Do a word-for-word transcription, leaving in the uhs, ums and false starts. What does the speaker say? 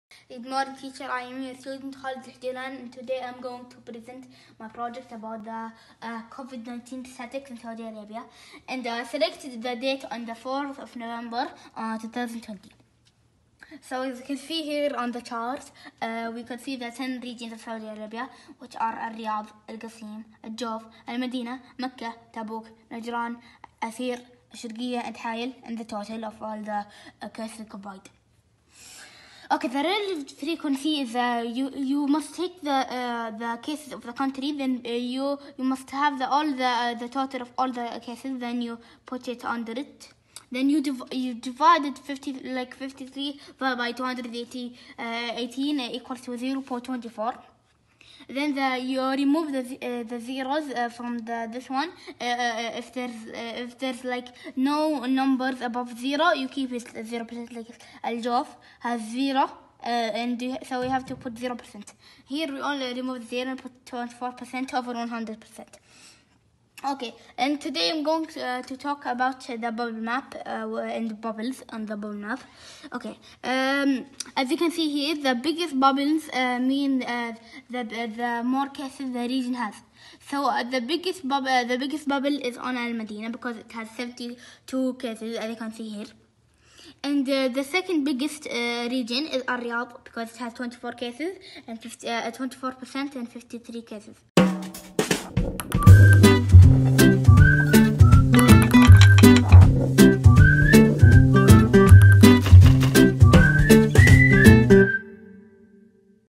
Good morning, teacher. I am your student Khalid Al-Jilani, and today I'm going to present my project about the uh, COVID nineteen statistics in Saudi Arabia. And I selected the date on the fourth of November uh, twenty twenty. So as you can see here on the chart, uh, we can see the ten regions of Saudi Arabia, which are Al-Riyadh, Al-Qasim, Al-Jawf, Al-Medina, Mecca, Tabuk, Najran, Asir, Sharqiyya, and Hayl, and the total of all the uh, cases combined. Okay, the relative frequency is uh, you you must take the uh, the cases of the country, then uh, you you must have the all the uh, the total of all the cases, then you put it under it. Then you div you divided fifty like fifty-three by two hundred eighty uh, eighteen uh, equals to zero point two four. Then the, you remove the uh, the zeros uh, from the this one. Uh, uh, if there's uh, if there's like no numbers above zero, you keep it zero percent. Like Al-Jawf has zero, uh, and you, so we have to put zero percent. Here we only remove zero and put twenty-four percent over one hundred percent. Okay, and today I'm going to, uh, to talk about uh, the bubble map uh, and the bubbles on the bubble map. Okay, um, as you can see here, the biggest bubbles uh, mean uh, the, the the more cases the region has. So uh, the biggest bubble, uh, the biggest bubble is on Al Medina because it has seventy-two cases, as you can see here. And uh, the second biggest uh, region is Al Riyadh because it has twenty-four cases and fifty, uh, twenty-four percent and fifty-three cases.